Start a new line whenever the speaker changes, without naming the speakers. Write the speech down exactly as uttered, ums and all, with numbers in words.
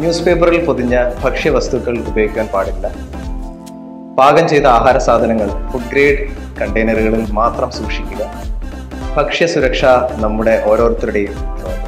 News പേപ്പറിൽ പൊതിഞ്ഞ ഭക്ഷ്യവസ്തുക്കൾ ഉപയോഗിക്കാൻ പാടില്ല. പാകം ചെയ്ത ആഹാര സാധനങ്ങൾ ഫുഡ് ഗ്രേഡ് കണ്ടെയ്നറുകളിൽ മാത്രം സൂക്ഷിക്കുക. ഭക്ഷ്യസുരക്ഷ നമ്മുടെ ഓരോരുത്തരുടെയും